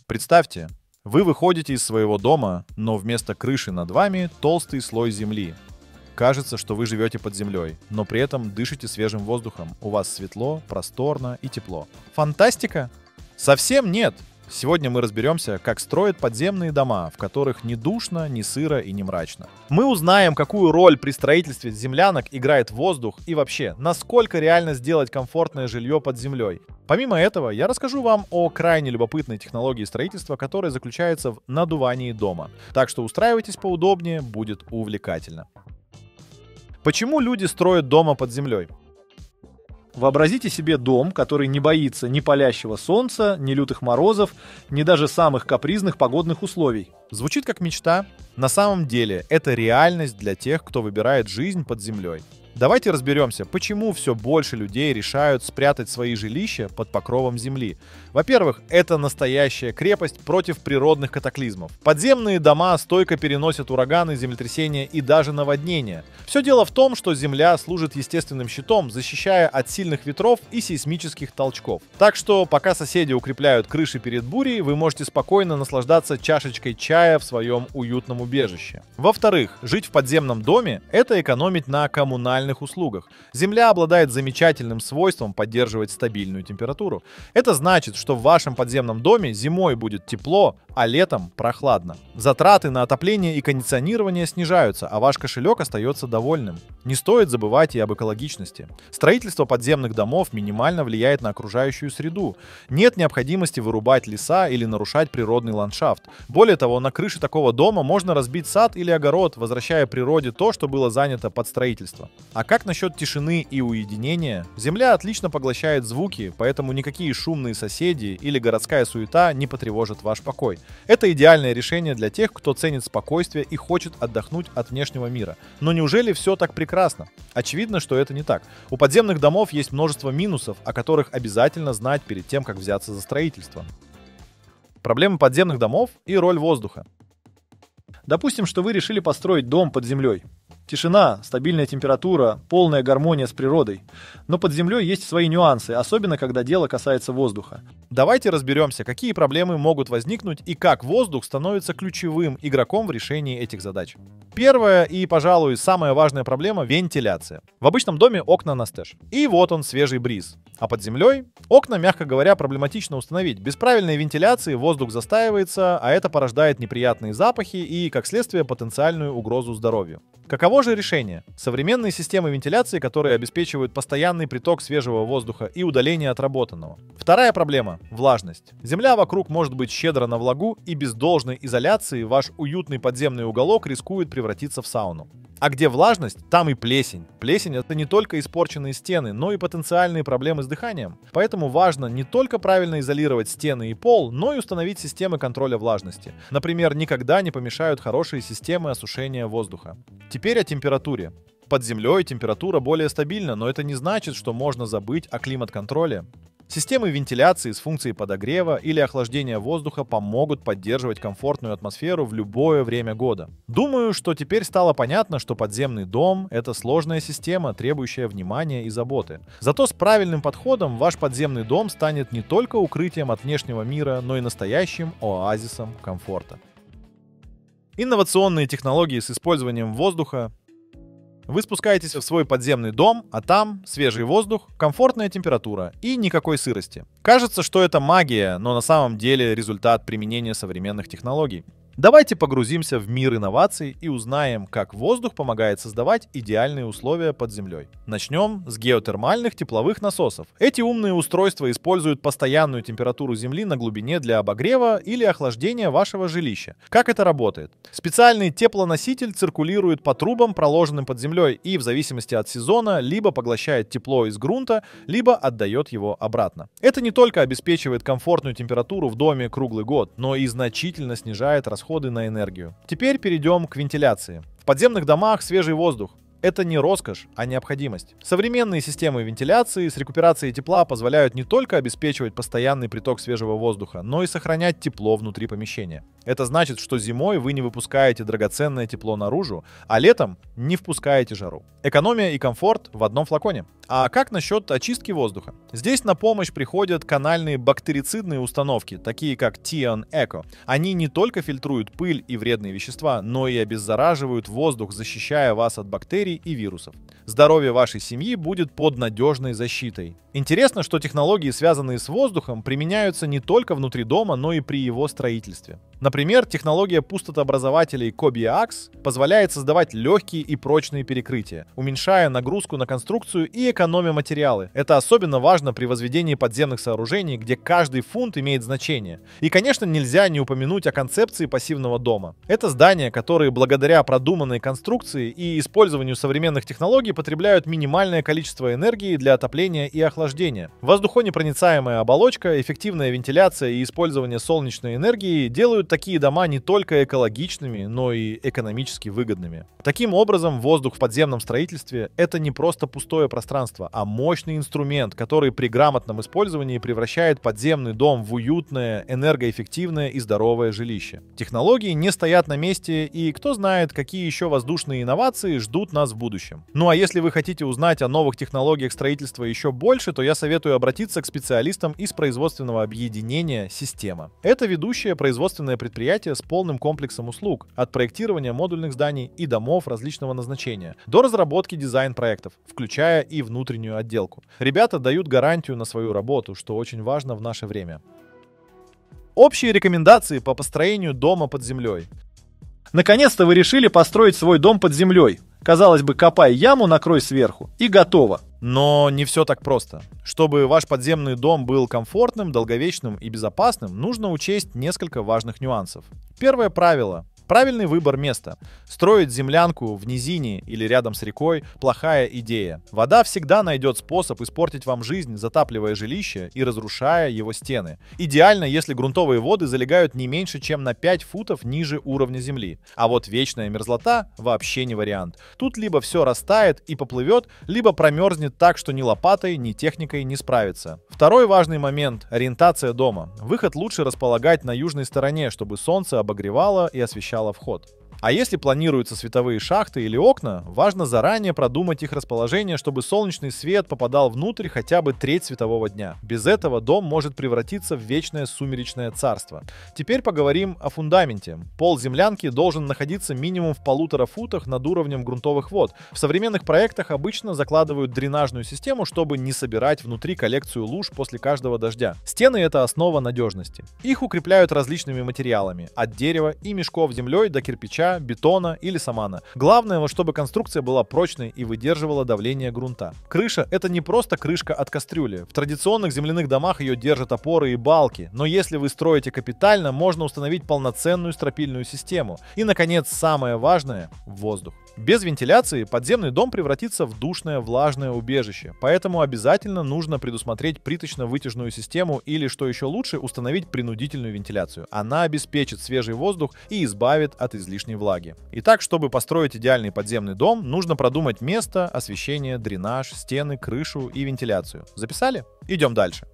Представьте, вы выходите из своего дома, но вместо крыши над вами толстый слой земли. Кажется, что вы живете под землей, но при этом дышите свежим воздухом. У вас светло, просторно и тепло. Фантастика? Совсем нет! Сегодня мы разберемся, как строят подземные дома, в которых ни душно, ни сыро и не мрачно. Мы узнаем, какую роль при строительстве землянок играет воздух и вообще, насколько реально сделать комфортное жилье под землей. Помимо этого, я расскажу вам о крайне любопытной технологии строительства, которая заключается в надувании дома. Так что устраивайтесь поудобнее, будет увлекательно. Почему люди строят дома под землей? Вообразите себе дом, который не боится ни палящего солнца, ни лютых морозов, ни даже самых капризных погодных условий. Звучит как мечта. На самом деле, это реальность для тех, кто выбирает жизнь под землей. Давайте разберемся, почему все больше людей решают спрятать свои жилища под покровом земли. Во-первых, это настоящая крепость против природных катаклизмов. Подземные дома стойко переносят ураганы, землетрясения и даже наводнения. Все дело в том, что земля служит естественным щитом, защищая от сильных ветров и сейсмических толчков. Так что, пока соседи укрепляют крыши перед бурей, вы можете спокойно наслаждаться чашечкой чая в своем уютном убежище. Во-вторых, жить в подземном доме – это экономить на коммунальных услугах. Земля обладает замечательным свойством поддерживать стабильную температуру. Это значит, что в вашем подземном доме зимой будет тепло, а летом прохладно. Затраты на отопление и кондиционирование снижаются, а ваш кошелек остается довольным. Не стоит забывать и об экологичности. Строительство подземных домов минимально влияет на окружающую среду. Нет необходимости вырубать леса или нарушать природный ландшафт. Более того, на крыше такого дома можно разбить сад или огород, возвращая природе то, что было занято под строительство. А как насчет тишины и уединения? Земля отлично поглощает звуки, поэтому никакие шумные соседи или городская суета не потревожат ваш покой. Это идеальное решение для тех, кто ценит спокойствие и хочет отдохнуть от внешнего мира. Но неужели все так прекрасно? Очевидно, что это не так. У подземных домов есть множество минусов, о которых обязательно знать перед тем, как взяться за строительство. Проблемы подземных домов и роль воздуха. Допустим, что вы решили построить дом под землей. Тишина, стабильная температура, полная гармония с природой. Но под землей есть свои нюансы, особенно когда дело касается воздуха. Давайте разберемся, какие проблемы могут возникнуть и как воздух становится ключевым игроком в решении этих задач. Первая и, пожалуй, самая важная проблема – вентиляция. В обычном доме окна настежь. И вот он, свежий бриз. А под землей окна, мягко говоря, проблематично установить. Без правильной вентиляции воздух застаивается, а это порождает неприятные запахи и, как следствие, потенциальную угрозу здоровью. Каково же решение? Современные системы вентиляции, которые обеспечивают постоянный приток свежего воздуха и удаление отработанного. Вторая проблема – влажность. Земля вокруг может быть щедра на влагу, и без должной изоляции ваш уютный подземный уголок рискует превратиться в сауну. А где влажность, там и плесень. Плесень – это не только испорченные стены, но и потенциальные проблемы с дыханием. Поэтому важно не только правильно изолировать стены и пол, но и установить системы контроля влажности. Например, никогда не помешают хорошие системы осушения воздуха. Теперь о температуре. Под землей температура более стабильна, но это не значит, что можно забыть о климат-контроле. Системы вентиляции с функцией подогрева или охлаждения воздуха помогут поддерживать комфортную атмосферу в любое время года. Думаю, что теперь стало понятно, что подземный дом – это сложная система, требующая внимания и заботы. Зато с правильным подходом ваш подземный дом станет не только укрытием от внешнего мира, но и настоящим оазисом комфорта. Инновационные технологии с использованием воздуха. Вы спускаетесь в свой подземный дом, а там свежий воздух, комфортная температура и никакой сырости. Кажется, что это магия, но на самом деле результат применения современных технологий. Давайте погрузимся в мир инноваций и узнаем, как воздух помогает создавать идеальные условия под землей. Начнем с геотермальных тепловых насосов. Эти умные устройства используют постоянную температуру земли на глубине для обогрева или охлаждения вашего жилища. Как это работает? Специальный теплоноситель циркулирует по трубам, проложенным под землей, и в зависимости от сезона либо поглощает тепло из грунта, либо отдает его обратно. Это не только обеспечивает комфортную температуру в доме круглый год, но и значительно снижает расходы на энергию. Теперь перейдем к вентиляции. В подземных домах свежий воздух. Это не роскошь, а необходимость. Современные системы вентиляции с рекуперацией тепла позволяют не только обеспечивать постоянный приток свежего воздуха, но и сохранять тепло внутри помещения. Это значит, что зимой вы не выпускаете драгоценное тепло наружу, а летом не впускаете жару. Экономия и комфорт в одном флаконе. А как насчет очистки воздуха? Здесь на помощь приходят канальные бактерицидные установки, такие как Tion Eco. Они не только фильтруют пыль и вредные вещества, но и обеззараживают воздух, защищая вас от бактерий и вирусов. Здоровье вашей семьи будет под надежной защитой. Интересно, что технологии, связанные с воздухом, применяются не только внутри дома, но и при его строительстве. Например, технология пустотообразователей Kobiax позволяет создавать легкие и прочные перекрытия, уменьшая нагрузку на конструкцию и экономя материалы. Это особенно важно при возведении подземных сооружений, где каждый фунт имеет значение. И, конечно, нельзя не упомянуть о концепции пассивного дома. Это здания, которые благодаря продуманной конструкции и использованию современных технологий потребляют минимальное количество энергии для отопления и охлаждения. Воздухонепроницаемая оболочка, эффективная вентиляция и использование солнечной энергии делают такие дома не только экологичными, но и экономически выгодными. Таким образом, воздух в подземном строительстве — это не просто пустое пространство, а мощный инструмент, который при грамотном использовании превращает подземный дом в уютное, энергоэффективное и здоровое жилище. Технологии не стоят на месте, и кто знает, какие еще воздушные инновации ждут нас в будущем. Ну а если вы хотите узнать о новых технологиях строительства еще больше, то я советую обратиться к специалистам из производственного объединения «Система». Это ведущее производственное предприятие с полным комплексом услуг, от проектирования модульных зданий и домов различного назначения до разработки дизайн-проектов, включая и внутреннюю отделку. Ребята дают гарантию на свою работу, что очень важно в наше время. Общие рекомендации по построению дома под землей. Наконец-то вы решили построить свой дом под землей. Казалось бы, копай яму, накрой сверху, и готово. Но не все так просто. Чтобы ваш подземный дом был комфортным, долговечным и безопасным, нужно учесть несколько важных нюансов. Первое правило. Правильный выбор места. Строить землянку в низине или рядом с рекой – плохая идея. Вода всегда найдет способ испортить вам жизнь, затапливая жилище и разрушая его стены. Идеально, если грунтовые воды залегают не меньше, чем на 5 футов ниже уровня земли. А вот вечная мерзлота – вообще не вариант. Тут либо все растает и поплывет, либо промерзнет так, что ни лопатой, ни техникой не справится. Второй важный момент – ориентация дома. Выход лучше располагать на южной стороне, чтобы солнце обогревало и освещало вход. А если планируются световые шахты или окна, важно заранее продумать их расположение, чтобы солнечный свет попадал внутрь хотя бы треть светового дня. Без этого дом может превратиться в вечное сумеречное царство. Теперь поговорим о фундаменте. Пол землянки должен находиться минимум в 1,5 футах над уровнем грунтовых вод. В современных проектах обычно закладывают дренажную систему, чтобы не собирать внутри коллекцию луж после каждого дождя. Стены — это основа надежности. Их укрепляют различными материалами, от дерева и мешков с землей до кирпича, бетона или самана. Главное, чтобы конструкция была прочной и выдерживала давление грунта. Крыша — это не просто крышка от кастрюли. В традиционных земляных домах ее держат опоры и балки, но если вы строите капитально, можно установить полноценную стропильную систему. И, наконец, самое важное — воздух. Без вентиляции подземный дом превратится в душное влажное убежище, поэтому обязательно нужно предусмотреть плиточно-вытяжную систему или, что еще лучше, установить принудительную вентиляцию. Она обеспечит свежий воздух и избавит от излишней влаги. Итак, чтобы построить идеальный подземный дом, нужно продумать место, освещение, дренаж, стены, крышу и вентиляцию. Записали? Идем дальше.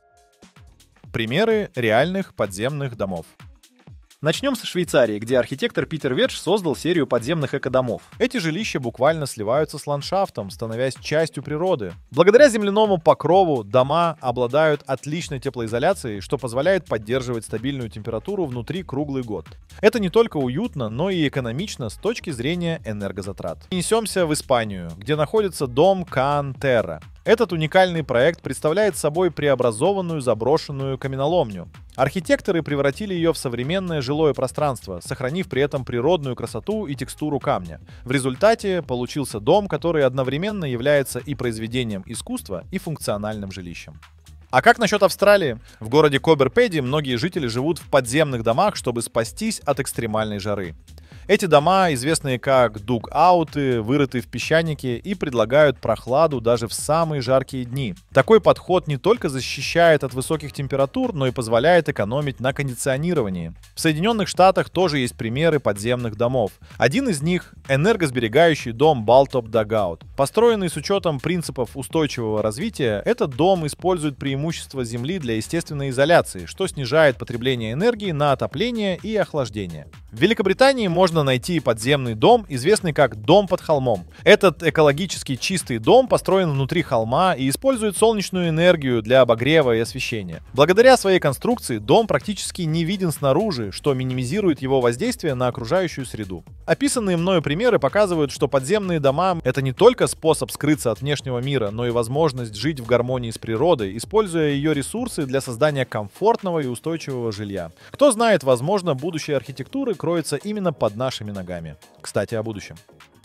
Примеры реальных подземных домов. Начнем со Швейцарии, где архитектор Питер Ветш создал серию подземных экодомов. Эти жилища буквально сливаются с ландшафтом, становясь частью природы. Благодаря земляному покрову дома обладают отличной теплоизоляцией, что позволяет поддерживать стабильную температуру внутри круглый год. Это не только уютно, но и экономично с точки зрения энергозатрат. Несемся в Испанию, где находится дом Can Terra. Этот уникальный проект представляет собой преобразованную заброшенную каменоломню. Архитекторы превратили ее в современное жилое пространство, сохранив при этом природную красоту и текстуру камня. В результате получился дом, который одновременно является и произведением искусства, и функциональным жилищем. А как насчет Австралии? В городе Кобер-Педи многие жители живут в подземных домах, чтобы спастись от экстремальной жары. Эти дома, известные как дуг-ауты, вырыты в песчанике и предлагают прохладу даже в самые жаркие дни. Такой подход не только защищает от высоких температур, но и позволяет экономить на кондиционировании. В Соединенных Штатах тоже есть примеры подземных домов. Один из них — энергосберегающий дом Baltop Dugout. Построенный с учетом принципов устойчивого развития, этот дом использует преимущества Земли для естественной изоляции, что снижает потребление энергии на отопление и охлаждение. В Великобритании можно найти подземный дом, известный как «Дом под холмом». Этот экологически чистый дом построен внутри холма и использует солнечную энергию для обогрева и освещения. Благодаря своей конструкции дом практически не виден снаружи, что минимизирует его воздействие на окружающую среду. Описанные мною примеры показывают, что подземные дома — это не только способ скрыться от внешнего мира, но и возможность жить в гармонии с природой, используя ее ресурсы для создания комфортного и устойчивого жилья. Кто знает, возможно, будущее архитектуры кроется именно под нашими ногами. Кстати, о будущем.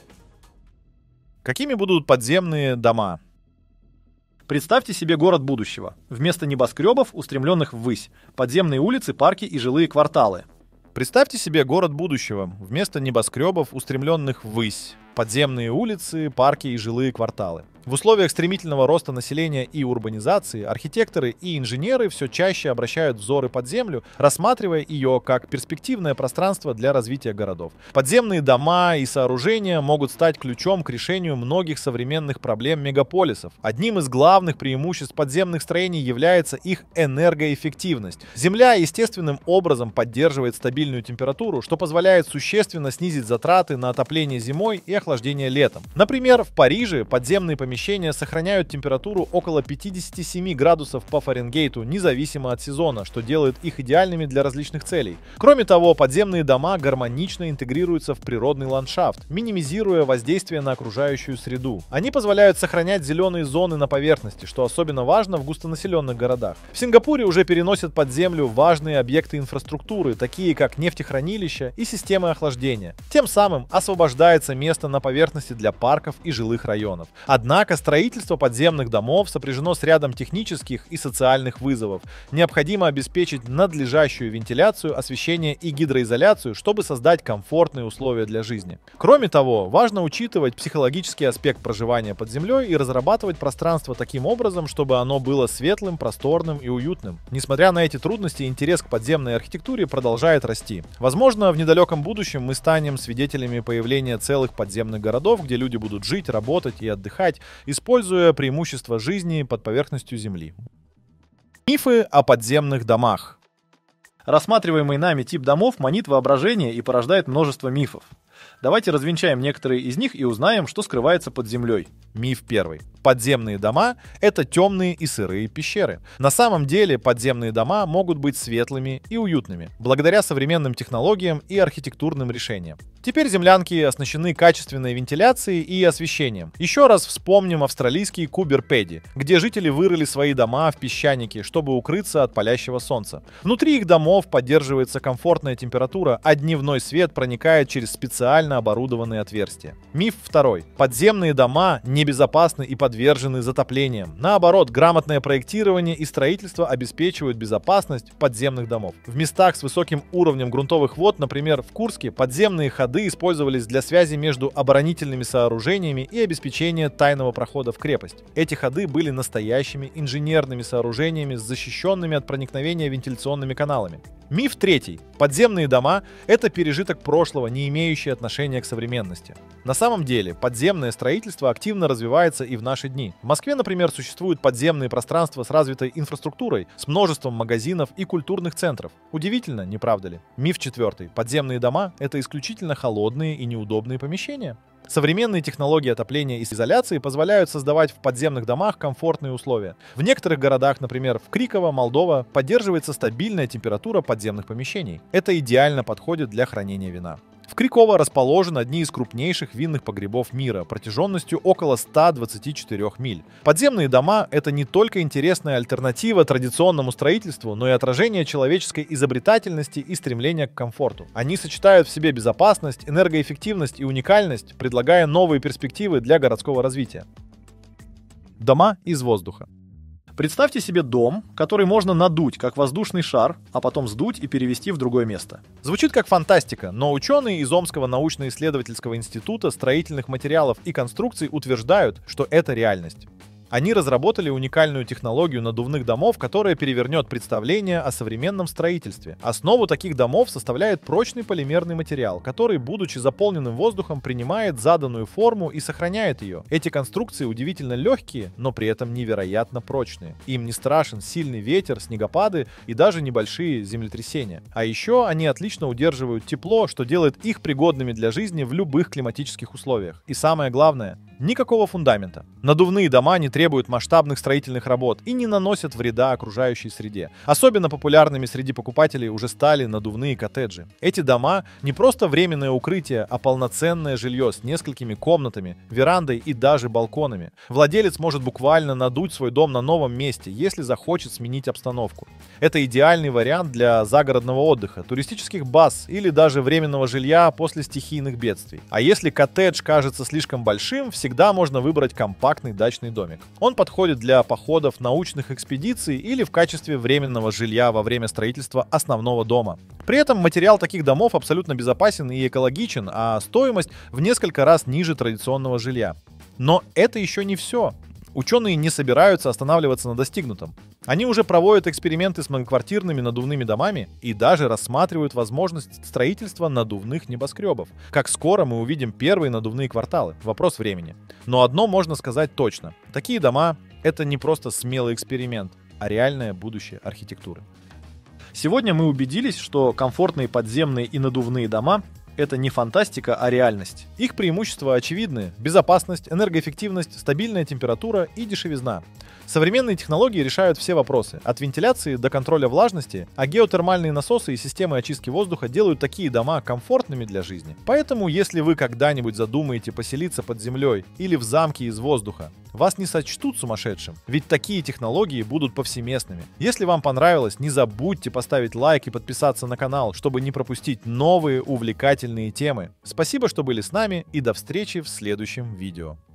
Какими будут подземные дома? Представьте себе город будущего. Вместо небоскребов, устремленных ввысь, подземные улицы, парки и жилые кварталы. Представьте себе город будущего. Вместо небоскребов, устремленных ввысь, подземные улицы, парки и жилые кварталы. В условиях стремительного роста населения и урбанизации архитекторы и инженеры все чаще обращают взоры под землю, рассматривая ее как перспективное пространство для развития городов. Подземные дома и сооружения могут стать ключом к решению многих современных проблем мегаполисов. Одним из главных преимуществ подземных строений является их энергоэффективность. Земля естественным образом поддерживает стабильную температуру, что позволяет существенно снизить затраты на отопление зимой и охлаждение летом. Например, в Париже подземные помещения сохраняют температуру около 57 градусов по Фаренгейту, независимо от сезона, что делает их идеальными для различных целей. Кроме того, подземные дома гармонично интегрируются в природный ландшафт, минимизируя воздействие на окружающую среду. Они позволяют сохранять зеленые зоны на поверхности, что особенно важно в густонаселенных городах. В Сингапуре уже переносят под землю важные объекты инфраструктуры, такие как нефтехранилища и системы охлаждения. Тем самым освобождается место на поверхности для парков и жилых районов. Однако строительство подземных домов сопряжено с рядом технических и социальных вызовов. Необходимо обеспечить надлежащую вентиляцию, освещение и гидроизоляцию, чтобы создать комфортные условия для жизни. Кроме того, важно учитывать психологический аспект проживания под землей и разрабатывать пространство таким образом, чтобы оно было светлым, просторным и уютным. Несмотря на эти трудности, интерес к подземной архитектуре продолжает расти. Возможно, в недалеком будущем мы станем свидетелями появления целых подземных городов, где люди будут жить, работать и отдыхать, используя преимущества жизни под поверхностью Земли. Мифы о подземных домах. Рассматриваемый нами тип домов манит воображение и порождает множество мифов. Давайте развенчаем некоторые из них и узнаем, что скрывается под землей. Миф первый. Подземные дома — это темные и сырые пещеры. На самом деле подземные дома могут быть светлыми и уютными, благодаря современным технологиям и архитектурным решениям. Теперь землянки оснащены качественной вентиляцией и освещением. Еще раз вспомним австралийский Кубер-Педи, где жители вырыли свои дома в песчанике, чтобы укрыться от палящего солнца. Внутри их домов поддерживается комфортная температура, а дневной свет проникает через специально оборудованные отверстия. Миф второй. Подземные дома небезопасны и подвержены затоплениям. Наоборот, грамотное проектирование и строительство обеспечивают безопасность подземных домов. В местах с высоким уровнем грунтовых вод, например, в Курске, подземные ходы использовались для связи между оборонительными сооружениями и обеспечения тайного прохода в крепость. Эти ходы были настоящими инженерными сооружениями с защищенными от проникновения вентиляционными каналами. Миф третий. Подземные дома — это пережиток прошлого, не имеющий отношения к современности. На самом деле, подземное строительство активно развивается и в наши дни. В Москве, например, существуют подземные пространства с развитой инфраструктурой, с множеством магазинов и культурных центров. Удивительно, не правда ли? Миф четвертый. Подземные дома — это исключительно холодные и неудобные помещения. Современные технологии отопления и изоляции позволяют создавать в подземных домах комфортные условия. В некоторых городах, например, в Криково, Молдова, поддерживается стабильная температура подземных помещений. Это идеально подходит для хранения вина. В Криково расположены одни из крупнейших винных погребов мира, протяженностью около 124 миль. Подземные дома — это не только интересная альтернатива традиционному строительству, но и отражение человеческой изобретательности и стремления к комфорту. Они сочетают в себе безопасность, энергоэффективность и уникальность, предлагая новые перспективы для городского развития. Дома из воздуха. Представьте себе дом, который можно надуть, как воздушный шар, а потом сдуть и перевести в другое место. Звучит как фантастика, но ученые из Омского научно-исследовательского института строительных материалов и конструкций утверждают, что это реальность. Они разработали уникальную технологию надувных домов, которая перевернет представление о современном строительстве. Основу таких домов составляет прочный полимерный материал, который, будучи заполненным воздухом, принимает заданную форму и сохраняет ее. Эти конструкции удивительно легкие, но при этом невероятно прочные. Им не страшен сильный ветер, снегопады и даже небольшие землетрясения. А еще они отлично удерживают тепло, что делает их пригодными для жизни в любых климатических условиях. И самое главное, никакого фундамента. Надувные дома не требуют масштабных строительных работ и не наносят вреда окружающей среде. Особенно популярными среди покупателей уже стали надувные коттеджи. Эти дома не просто временное укрытие, а полноценное жилье с несколькими комнатами, верандой и даже балконами. Владелец может буквально надуть свой дом на новом месте, если захочет сменить обстановку. Это идеальный вариант для загородного отдыха, туристических баз или даже временного жилья после стихийных бедствий. А если коттедж кажется слишком большим, всегда можно выбрать компактный дачный домик. Он подходит для походов, научных экспедиций или в качестве временного жилья во время строительства основного дома. При этом материал таких домов абсолютно безопасен и экологичен, а стоимость в несколько раз ниже традиционного жилья. Но это еще не все. Ученые не собираются останавливаться на достигнутом. Они уже проводят эксперименты с многоквартирными надувными домами и даже рассматривают возможность строительства надувных небоскребов. Как скоро мы увидим первые надувные кварталы? Вопрос времени. Но одно можно сказать точно. Такие дома — это не просто смелый эксперимент, а реальное будущее архитектуры. Сегодня мы убедились, что комфортные подземные и надувные дома — это не фантастика, а реальность. Их преимущества очевидны: безопасность, энергоэффективность, стабильная температура и дешевизна. Современные технологии решают все вопросы, от вентиляции до контроля влажности, а геотермальные насосы и системы очистки воздуха делают такие дома комфортными для жизни. Поэтому, если вы когда-нибудь задумаете поселиться под землей или в замке из воздуха, вас не сочтут сумасшедшим, ведь такие технологии будут повсеместными. Если вам понравилось, не забудьте поставить лайк и подписаться на канал, чтобы не пропустить новые увлекательные темы. Спасибо, что были с нами, и до встречи в следующем видео.